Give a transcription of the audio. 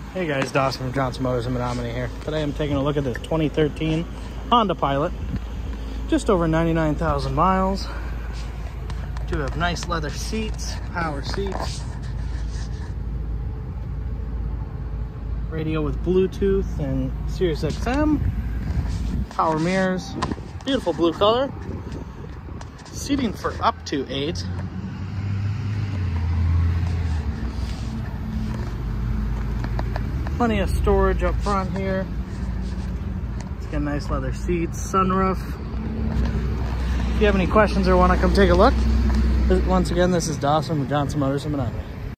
Hey guys, Dawson from Johnson Motors in Menominee here. Today I'm taking a look at this 2013 Honda Pilot. Just over 99,000 miles. Do have nice leather seats, power seats. Radio with Bluetooth and Sirius XM. Power mirrors. Beautiful blue color. Seating for up to 8. Plenty of storage up front here. It's got nice leather seats, sunroof. If you have any questions or want to come take a look, once again, this is Dawson with Johnson Motors in Menominee.